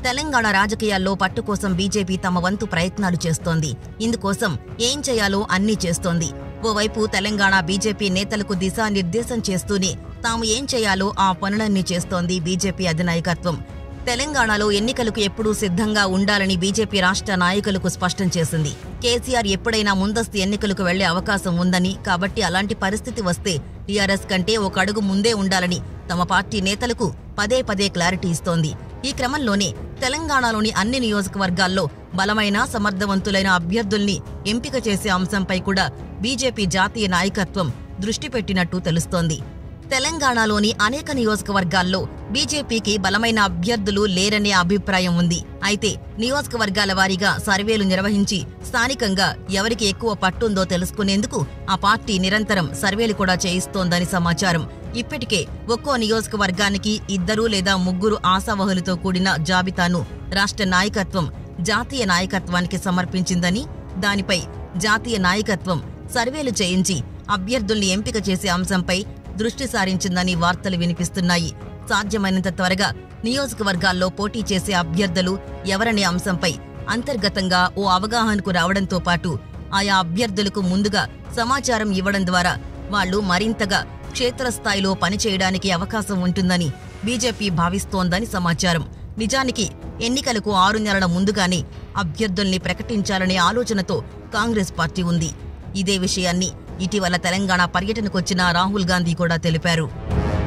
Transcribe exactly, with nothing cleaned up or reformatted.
తెలంగాణ రాజకీయాల్లో పట్టు కోసం బీజేపీ తమ వంతు ప్రయత్నాలు చేస్తోంది. ఇందుకోసం ఏం చేయాలో అన్నీ చేస్తోంది. ఓవైపు తెలంగాణ బీజేపీ నేతలకు దిశానిర్దేశం చేస్తూనే తాము ఏం చేయాలో ఆ పనులన్నీ చేస్తోంది బీజేపీ అధినాయకత్వం. తెలంగాణలో ఎన్నికలకు ఎప్పుడూ సిద్ధంగా ఉండాలని బీజేపీ రాష్ట్ర నాయకులకు స్పష్టం చేసింది. కేసీఆర్ ఎప్పుడైనా ముందస్తు ఎన్నికలకు వెళ్లే అవకాశం ఉందని, కాబట్టి అలాంటి పరిస్థితి వస్తే టీఆర్ఎస్ కంటే ఒక అడుగు ముందే ఉండాలని తమ పార్టీ నేతలకు పదే పదే క్లారిటీ ఇస్తోంది. ఈ క్రమంలోనే తెలంగాణలోని అన్ని నియోజకవర్గాల్లో బలమైన సమర్థవంతులైన అభ్యర్థుల్ని ఎంపిక చేసే అంశంపై కూడా బీజేపీ జాతీయ నాయకత్వం దృష్టి పెట్టినట్టు తెలుస్తోంది. తెలంగాణలోని అనేక నియోజకవర్గాల్లో బీజేపీకి బలమైన అభ్యర్థులు లేరనే అభిప్రాయం ఉంది. అయితే నియోజకవర్గాల వారీగా సర్వేలు నిర్వహించి స్థానికంగా ఎవరికి ఎక్కువ పట్టుందో తెలుసుకునేందుకు ఆ పార్టీ నిరంతరం సర్వేలు కూడా చేయిస్తోందని సమాచారం. ఇప్పటికే ఒక్కో నియోజకవర్గానికి ఇద్దరు లేదా ముగ్గురు ఆశావహులతో కూడిన జాబితాను రాష్ట్ర నాయకత్వం జాతీయ నాయకత్వానికి సమర్పించిందని, దానిపై జాతీయ నాయకత్వం సర్వేలు చేయించి అభ్యర్థుల్ని ఎంపిక చేసే అంశంపై దృష్టి సారించిందని వార్తలు వినిపిస్తున్నాయి. సాధ్యమైనంత త్వరగా నియోజకవర్గాల్లో పోటీ చేసే అభ్యర్థులు ఎవరనే అంశంపై అంతర్గతంగా ఓ అవగాహనకు రావడంతో పాటు ఆయా అభ్యర్థులకు ముందుగా సమాచారం ఇవ్వడం ద్వారా వాళ్లు మరింతగా క్షేత్రస్థాయిలో పనిచేయడానికి అవకాశం ఉంటుందని బీజేపీ భావిస్తోందని సమాచారం. నిజానికి ఎన్నికలకు ఆరు నెలల ముందుగానే అభ్యర్థుల్ని ప్రకటించాలనే ఆలోచనతో కాంగ్రెస్ పార్టీ ఉంది. ఇదే విషయాన్ని ఇటీవల తెలంగాణ పర్యటనకొచ్చిన రాహుల్ గాంధీ కూడా తెలిపారు.